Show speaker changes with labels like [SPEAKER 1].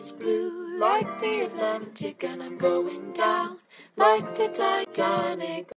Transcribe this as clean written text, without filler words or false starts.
[SPEAKER 1] is blue like the Atlantic, and I'm going down like the Titanic.